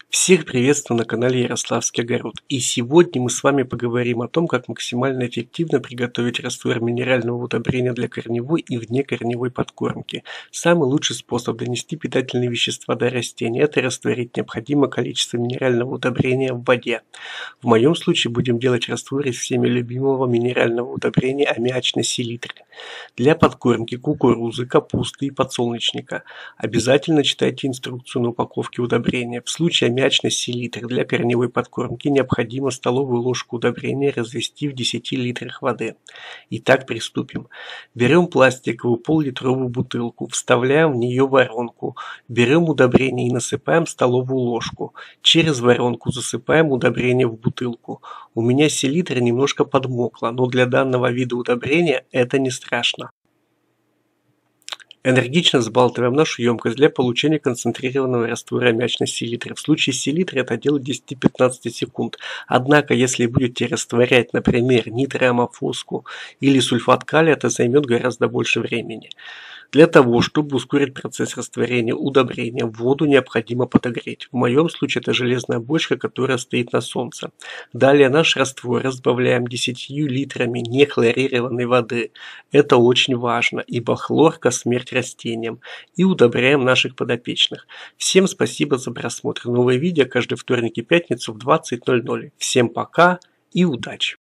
Всех приветствую на канале Ярославский огород. И сегодня мы с вами поговорим о том, как максимально эффективно приготовить раствор минерального удобрения для корневой и внекорневой подкормки. Самый лучший способ донести питательные вещества до растений – это растворить необходимое количество минерального удобрения в воде. В моем случае будем делать раствор из всеми любимого минерального удобрения аммиачной селитры. Для подкормки кукурузы, капусты и подсолнечника обязательно читайте инструкцию на упаковке удобрения. В случае аммиачной селитры для корневой подкормки необходимо столовую ложку удобрения развести в 10 литрах воды. Итак, приступим. Берем пластиковую пол-литровую бутылку, вставляем в нее воронку, берем удобрение и насыпаем столовую ложку. Через воронку засыпаем удобрение в бутылку. У меня селитра немножко подмокла, но для данного вида удобрения это не страшно. Энергично взбалтываем нашу емкость для получения концентрированного раствора аммиачной селитры. В случае селитры это делает 10-15 секунд. Однако, если будете растворять, например, нитроамофоску или сульфат калия, это займет гораздо больше времени. Для того, чтобы ускорить процесс растворения удобрения, воду необходимо подогреть. В моем случае это железная бочка, которая стоит на солнце. Далее наш раствор разбавляем 10 литрами нехлорированной воды. Это очень важно, ибо хлорка – смерть растениям. И удобряем наших подопечных. Всем спасибо за просмотр. Новые видео каждый вторник и пятницу в 20:00. Всем пока и удачи!